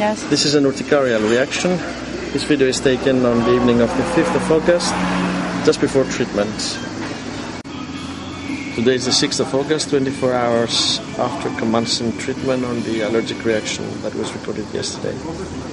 Yes. This is an urticarial reaction. This video is taken on the evening of the 5th of August, just before treatment. Today is the 6th of August, 24 hours after commencing treatment on the allergic reaction that was recorded yesterday.